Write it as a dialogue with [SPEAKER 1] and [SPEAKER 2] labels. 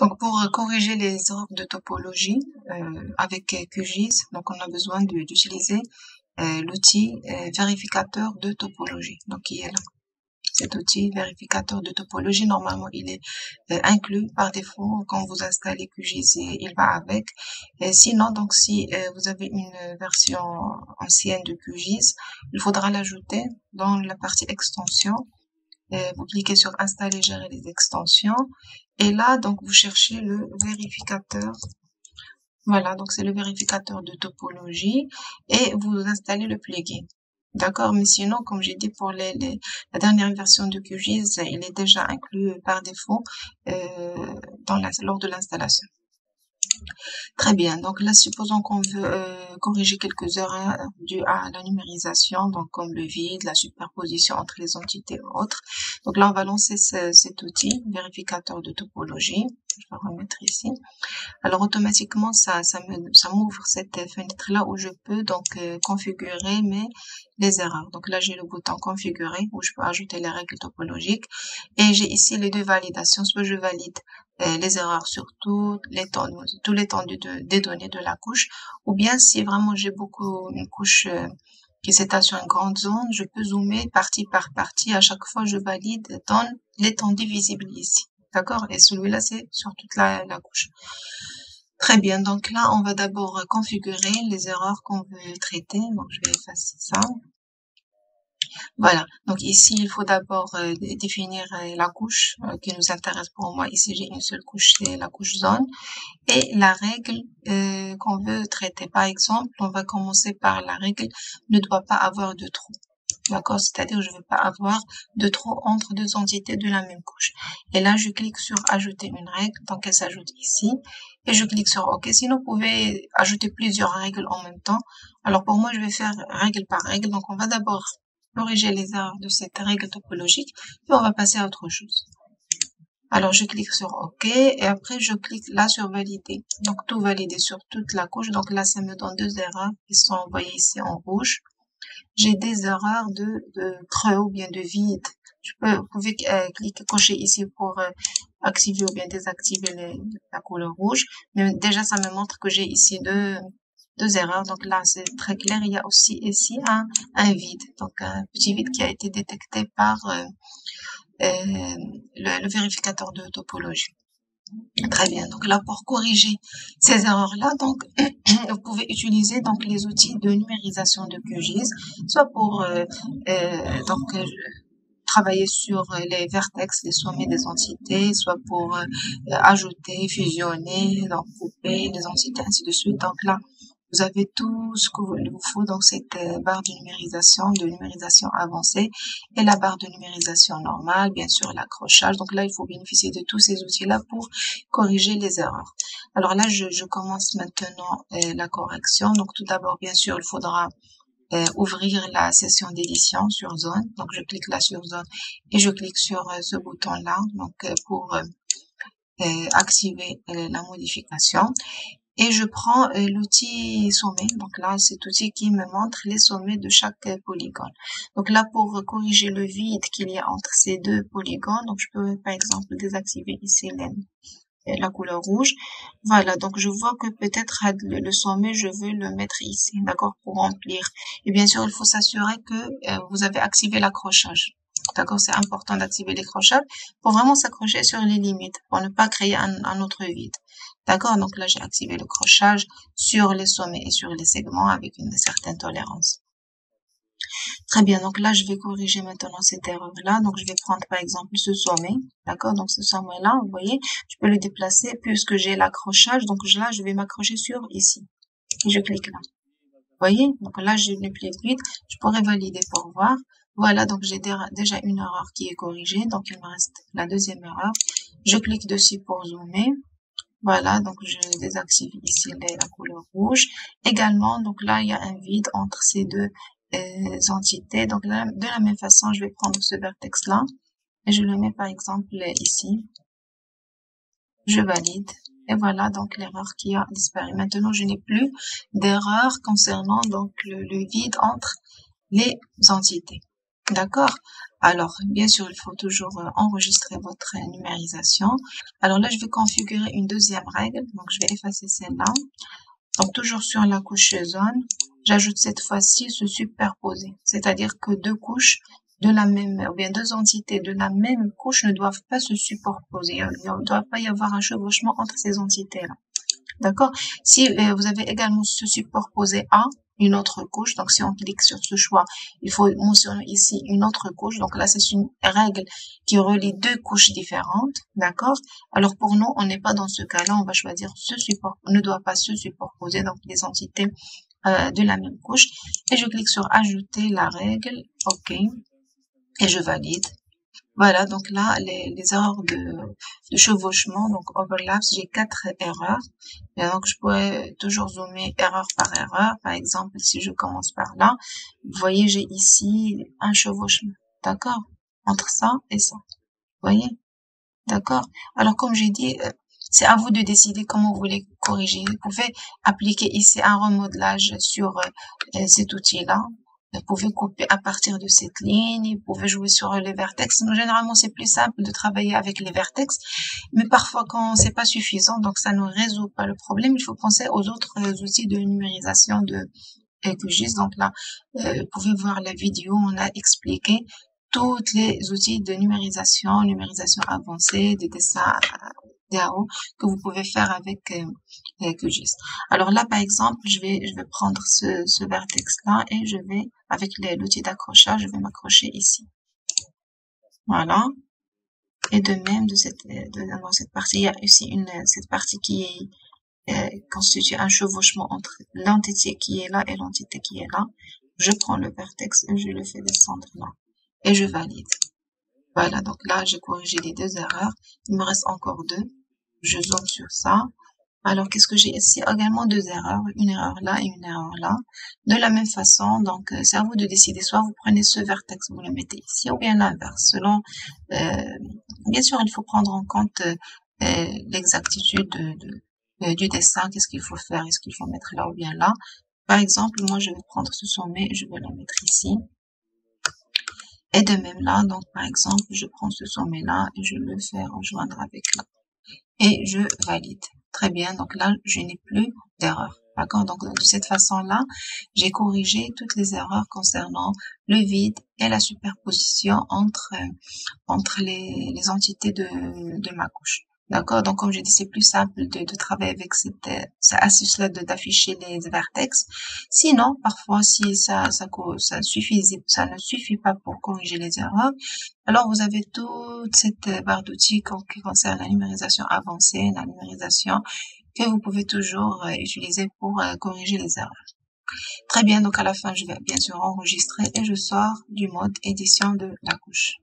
[SPEAKER 1] Donc, pour corriger les erreurs de topologie avec QGIS, donc on a besoin d'utiliser l'outil vérificateur de topologie. Donc, qui est là. Cet outil vérificateur de topologie, normalement, il est inclus par défaut quand vous installez QGIS, il va avec. Sinon, donc, si vous avez une version ancienne de QGIS, il faudra l'ajouter dans la partie extension. Vous cliquez sur installer, gérer les extensions. Et là, donc, vous cherchez le vérificateur. Voilà, donc c'est le vérificateur de topologie et vous installez le plugin. D'accord, mais sinon, comme j'ai dit pour la dernière version de QGIS, il est déjà inclus par défaut lors de l'installation. Très bien, donc là, supposons qu'on veut corriger quelques erreurs dues à la numérisation, donc comme le vide, la superposition entre les entités ou autres. Donc là, on va lancer cet outil, vérificateur de topologie. Je vais remettre ici. Alors automatiquement, ça m'ouvre cette fenêtre-là où je peux donc configurer les erreurs. Donc là, j'ai le bouton configurer où je peux ajouter les règles topologiques et j'ai ici les deux validations. Soit je valide les erreurs sur tout l'étendue des données de la couche, ou bien si vraiment j'ai une couche qui s'étale sur une grande zone, je peux zoomer partie par partie. À chaque fois, je valide dans l'étendue visible ici. D'accord? Et celui-là, c'est sur toute la couche. Très bien. Donc là, on va d'abord configurer les erreurs qu'on veut traiter. Donc, je vais effacer ça. Voilà. Donc ici, il faut d'abord définir la couche qui nous intéresse pour moi. Ici, j'ai une seule couche, c'est la couche zone. Et la règle qu'on veut traiter. Par exemple, on va commencer par la règle ne doit pas avoir de trou. D'accord, c'est-à-dire que je ne veux pas avoir de trou entre deux entités de la même couche. Et là, je clique sur ajouter une règle, donc elle s'ajoute ici. Et je clique sur OK. Sinon, vous pouvez ajouter plusieurs règles en même temps. Alors pour moi, je vais faire règle par règle. Donc on va d'abord corriger les erreurs de cette règle topologique, puis on va passer à autre chose. Alors je clique sur OK et après je clique là sur valider. Donc tout valider sur toute la couche. Donc là, ça me donne deux erreurs qui sont envoyées ici en rouge. J'ai des erreurs de creux ou bien de vide. Vous pouvez cliquer, cocher ici pour activer ou bien désactiver la couleur rouge. Mais déjà, ça me montre que j'ai ici deux erreurs. Donc là, c'est très clair. Il y a aussi ici un vide. Donc un petit vide qui a été détecté par le vérificateur de topologie. Très bien. Donc là, pour corriger ces erreurs-là, donc vous pouvez utiliser donc les outils de numérisation de QGIS, soit pour travailler sur les vertex, les sommets des entités, soit pour ajouter, fusionner, donc couper les entités, ainsi de suite. Donc là, vous avez tout ce qu'il vous faut dans cette barre de numérisation avancée et la barre de numérisation normale, bien sûr l'accrochage. Donc là, il faut bénéficier de tous ces outils-là pour corriger les erreurs. Alors là, je commence maintenant la correction. Donc tout d'abord, bien sûr, il faudra ouvrir la session d'édition sur zone. Donc je clique là sur zone et je clique sur ce bouton-là donc pour activer la modification. Et je prends l'outil sommet. Donc là, cet outil qui me montre les sommets de chaque polygone. Donc là, pour corriger le vide qu'il y a entre ces deux polygones, donc je peux par exemple désactiver ici la couleur rouge. Voilà, donc je vois que peut-être le sommet, je veux le mettre ici, d'accord, pour remplir. Et bien sûr, il faut s'assurer que vous avez activé l'accrochage. D'accord, c'est important d'activer l'accrochage pour vraiment s'accrocher sur les limites, pour ne pas créer un autre vide. D'accord, donc là, j'ai activé le crochage sur les sommets et sur les segments avec une certaine tolérance. Très bien, donc là, je vais corriger maintenant cette erreur-là. Donc, je vais prendre par exemple ce sommet. D'accord, donc ce sommet-là, vous voyez, je peux le déplacer puisque j'ai l'accrochage. Donc là, je vais m'accrocher sur ici. Et je clique là. Vous voyez, donc là, j'ai le pli vide. Je pourrais valider pour voir. Voilà, donc j'ai déjà une erreur qui est corrigée. Donc, il me reste la deuxième erreur. Je clique dessus pour zoomer. Voilà, donc je désactive ici la couleur rouge. Également, donc là, il y a un vide entre ces deux entités. Donc là, de la même façon, je vais prendre ce vertex-là et je le mets par exemple ici. Je valide. Et voilà donc l'erreur qui a disparu. Maintenant, je n'ai plus d'erreur concernant donc le vide entre les entités. D'accord? Alors, bien sûr, il faut toujours enregistrer votre numérisation. Alors là, je vais configurer une deuxième règle. Donc, je vais effacer celle-là. Donc, toujours sur la couche zone, j'ajoute cette fois-ci se superposer. C'est-à-dire que deux couches de la même, ou bien deux entités de la même couche ne doivent pas se superposer. Il ne doit pas y avoir un chevauchement entre ces entités-là. D'accord? Si vous avez également se superposer à une autre couche, donc si on clique sur ce choix, il faut mentionner ici une autre couche. Donc là, c'est une règle qui relie deux couches différentes. D'accord? Alors pour nous, on n'est pas dans ce cas-là. On va choisir ne doit pas se superposer, donc les entités de la même couche. Et je clique sur ajouter la règle. OK. Et je valide. Voilà, donc là, les erreurs de chevauchement, donc overlaps, j'ai 4 erreurs. Et donc, je pourrais toujours zoomer erreur par erreur. Par exemple, si je commence par là, vous voyez, j'ai ici un chevauchement. D'accord? Entre ça et ça. Vous voyez? D'accord? Alors, comme j'ai dit, c'est à vous de décider comment vous voulez corriger. Vous pouvez appliquer ici un remodelage sur cet outil-là. Vous pouvez couper à partir de cette ligne, vous pouvez jouer sur les vertex. Donc, généralement, c'est plus simple de travailler avec les vertex, mais parfois quand c'est pas suffisant, donc ça ne résout pas le problème, il faut penser aux autres outils de numérisation de QGIS. Donc là, vous pouvez voir la vidéo, on a expliqué tous les outils de numérisation avancée, des dessins DAO que vous pouvez faire avec QGIS. Alors là, par exemple, je vais prendre ce vertex-là et je vais, avec l'outil d'accrochage, je vais m'accrocher ici. Voilà. Et de même, dans cette partie, il y a aussi cette partie qui constitue un chevauchement entre l'entité qui est là et l'entité qui est là. Je prends le vertex et je le fais descendre là. Et je valide. Voilà, donc là, j'ai corrigé les deux erreurs. Il me reste encore deux. Je zoome sur ça. Alors, qu'est-ce que j'ai ici? Également deux erreurs, une erreur là et une erreur là. De la même façon, donc c'est à vous de décider. Soit vous prenez ce vertex, vous le mettez ici, ou bien l'inverse. Selon, bien sûr, il faut prendre en compte l'exactitude du dessin. Qu'est-ce qu'il faut faire? Est-ce qu'il faut mettre là ou bien là? Par exemple, moi, je vais prendre ce sommet et je vais le mettre ici. Et de même là, donc par exemple, je prends ce sommet-là et je le fais rejoindre avec là. Et je valide. Très bien, donc là, je n'ai plus d'erreur. D'accord? Donc de cette façon-là, j'ai corrigé toutes les erreurs concernant le vide et la superposition entre les entités de ma couche. D'accord? Donc, comme je dis, c'est plus simple de travailler avec cette astuce-là d'afficher les vertex. Sinon, parfois, si ça ne suffit pas pour corriger les erreurs, alors vous avez toute cette barre d'outils qui concerne la numérisation avancée, la numérisation que vous pouvez toujours utiliser pour corriger les erreurs. Très bien, donc à la fin, je vais bien sûr enregistrer et je sors du mode édition de la couche.